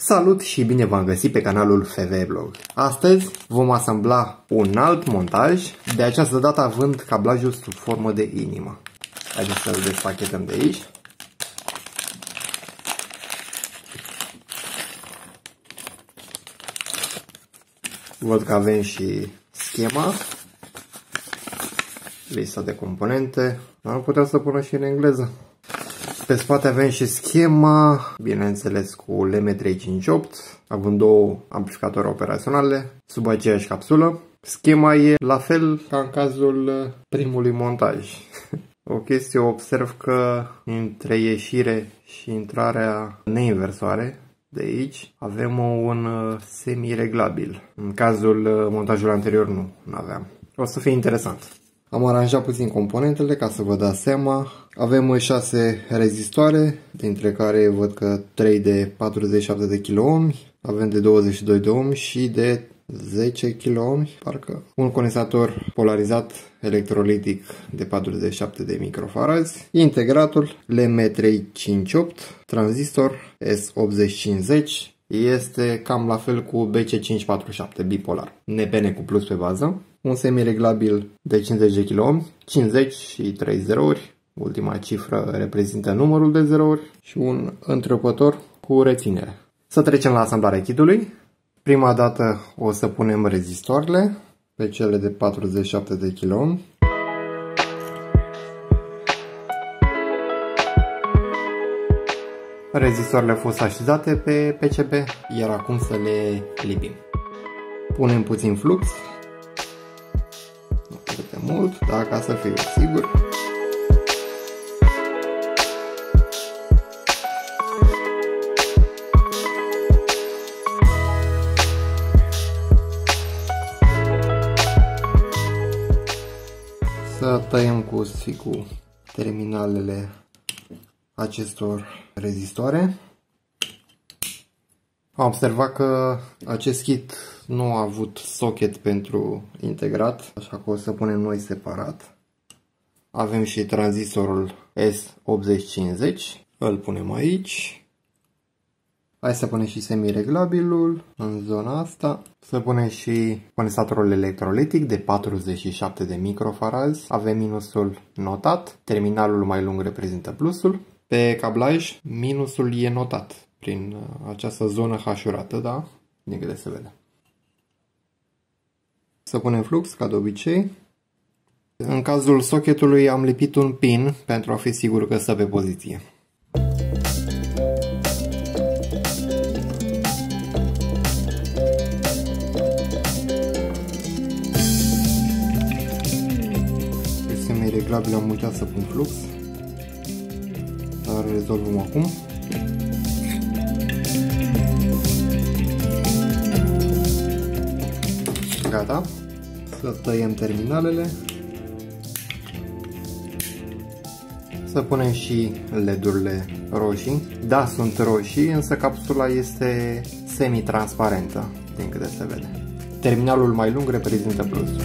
Salut și bine v-am găsit pe canalul FV Blog. Astăzi vom asambla un alt montaj, de această dată având cablajul sub formă de inimă. Haideți să-l despachetăm de aici. Văd că avem și schema, lista de componente, dar nu puteam să pună și în engleză. Pe spate avem și schema, bineînțeles cu LM358, având două amplificatori operaționale sub aceeași capsulă. Schema e la fel ca în cazul primului montaj. O chestie, observ că între ieșire și intrarea neinversoare de aici avem un semi-reglabil. În cazul montajului anterior nu aveam. O să fie interesant. Am aranjat puțin componentele ca să vă dați seama. Avem 6 rezistoare, dintre care văd că 3 de 47 de kΩ, avem de 22 de ohm și de 10 kΩ, parcă. Un condensator polarizat electrolitic de 47 de microfarazi, integrator LM358, tranzistor S8050, este cam la fel cu BC547 bipolar, NPN cu plus pe bază, un semi-reglabil de 50 de kΩ, 50 și 3 zerouri, ultima cifră reprezintă numărul de zerouri și un întrerupător cu reținere. Să trecem la asamblarea kitului. Prima dată o să punem rezistoarele pe cele de 47 de kΩ. Rezistoarele au fost așezate pe PCB, iar acum să le lipim. Punem puțin flux, nu foarte mult, dar ca să fiu sigur. Să tăiem cu sficul terminalele acestor rezistoare. Am observat că acest kit nu a avut socket pentru integrat, așa că o să punem noi separat. Avem și tranzistorul S8050, îl punem aici. Hai să punem și semi-reglabilul în zona asta. Să punem și condensatorul electrolitic de 47 de microfarazi. Avem minusul notat, terminalul mai lung reprezintă plusul. Pe cablaj, minusul e notat prin această zonă hașurată, da? Din câte se vede. Să punem flux, ca de obicei. În cazul socketului am lipit un pin pentru a fi sigur că stă pe poziție. Reglabil am uitat să pun flux, dar rezolvăm acum. Gata. Să tăiem terminalele. Să punem și LED-urile roșii. Da, sunt roșii, însă capsula este semi-transparentă, din câte se vede. Terminalul mai lung reprezintă plusul.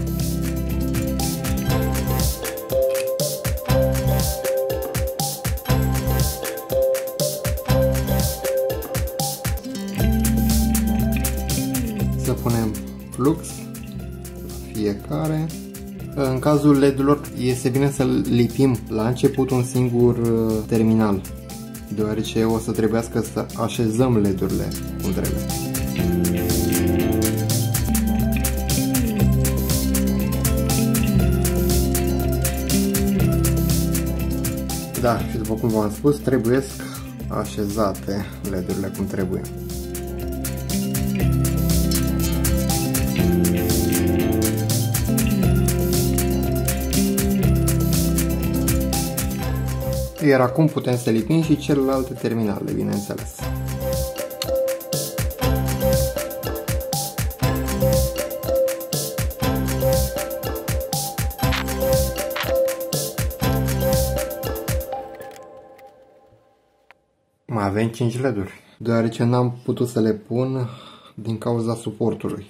Să punem flux fiecare. În cazul LED-urilor este bine să lipim la început un singur terminal, deoarece o să trebuiască să așezăm LED-urile cum trebuie. Da, și după cum v-am spus, trebuie așezate LED-urile cum trebuie. Iar acum putem să lipim și celelalte terminale, bineînțeles. Mai avem 5 LED-uri, deoarece n-am putut să le pun din cauza suportului.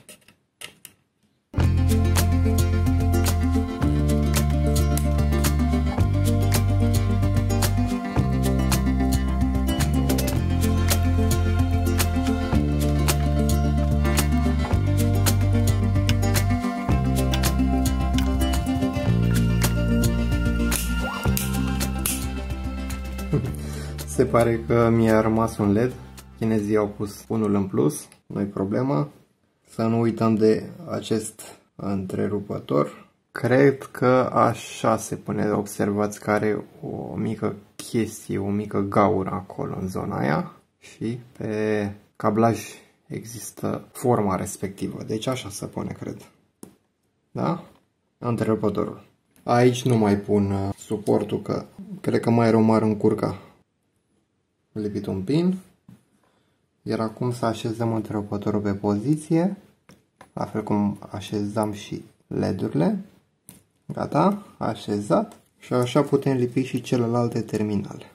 Se pare că mi-a rămas un LED. Chinezii au pus unul în plus, nu-i problemă. Să nu uităm de acest întrerupător. Cred că așa se pune, observați că are o mică chestie, o mică gaură acolo în zona aia și pe cablaj există forma respectivă. Deci așa se pune, cred. Da? Întrerupătorul. Aici nu mai pun suportul, că cred că mai rău m-ar încurca. Lipit un pin. Iar acum să așezăm întrerupătorul pe poziție, la fel cum așezam și LED-urile. Gata, așezat. Și așa putem lipi și celelalte terminale.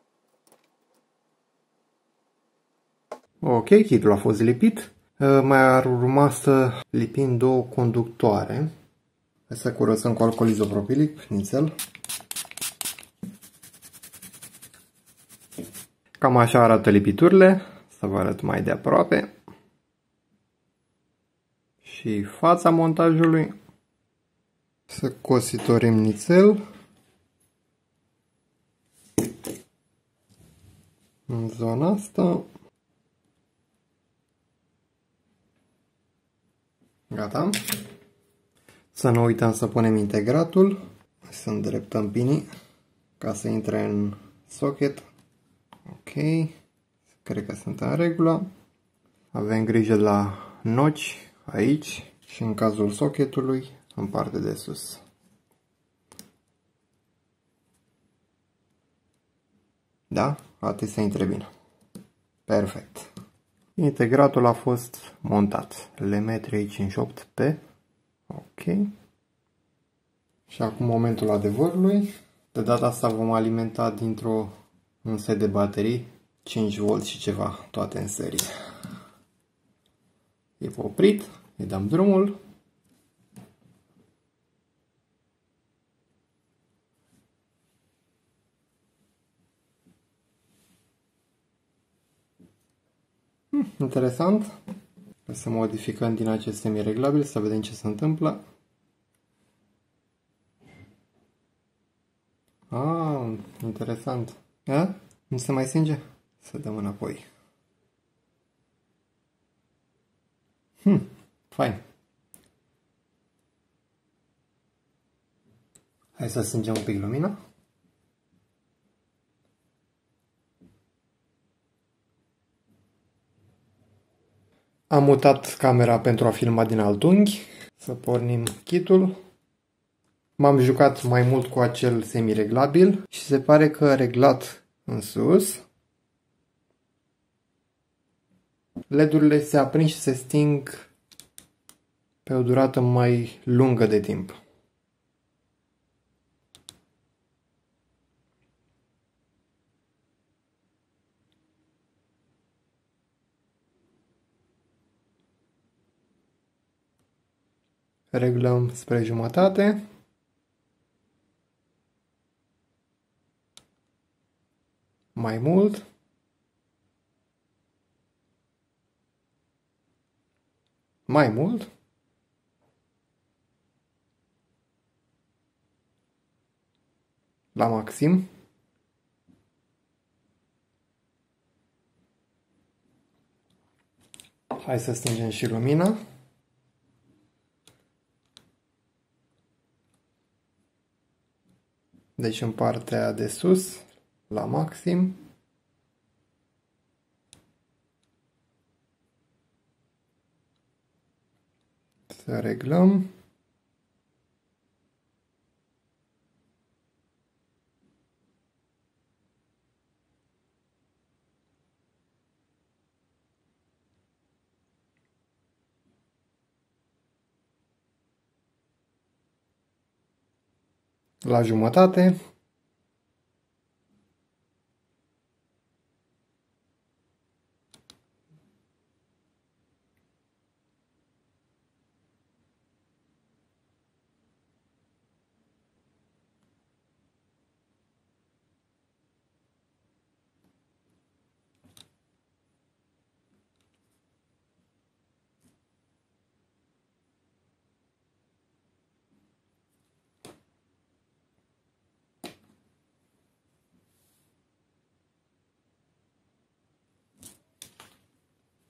Ok, kitul a fost lipit. Mai ar urma să lipim două conductoare. Hai să curățăm cu alcool izopropilic, nițel. Cam așa arată lipiturile. Să vă arăt mai de aproape. Și fața montajului. Să cositorim nițel. În zona asta. Gata. Să nu uităm să punem integratul. Să îndreptăm pinii ca să intre în socket. Ok. Cred că sunt în regulă. Avem grijă la noci aici și în cazul socketului în partea de sus. Da? Atât să intre bine. Perfect. Integratul a fost montat. LM358P. Ok. Și acum momentul adevărului. De data asta vom alimenta un set de baterii 5V și ceva, toate în serie. E oprit, îi dăm drumul. Interesant. Să modificăm din acest semi-reglabil să vedem ce se întâmplă. Interesant. Nu se mai stinge? Să dăm înapoi. Fain. Hai să stingem un pic lumina. Am mutat camera pentru a filma din alt unghi. Să pornim kitul. M-am jucat mai mult cu acel semi-reglabil și se pare că reglat în sus, LED-urile se aprind și se sting pe o durată mai lungă de timp. Reglăm spre jumătate. Mai mult. Mai mult. La maxim. Hai să stingem și lumina. Deci în partea de sus, la maxim. Să reglăm. La jumătate.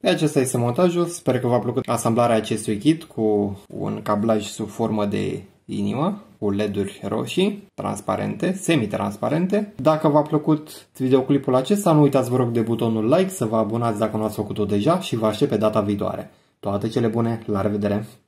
Acesta este montajul. Sper că v-a plăcut asamblarea acestui kit cu un cablaj sub formă de inimă, cu LED-uri roșii, transparente, semi-transparente. Dacă v-a plăcut videoclipul acesta, nu uitați, vă rog, de butonul like, să vă abonați dacă nu ați făcut-o deja și vă aștept pe data viitoare. Toate cele bune, la revedere!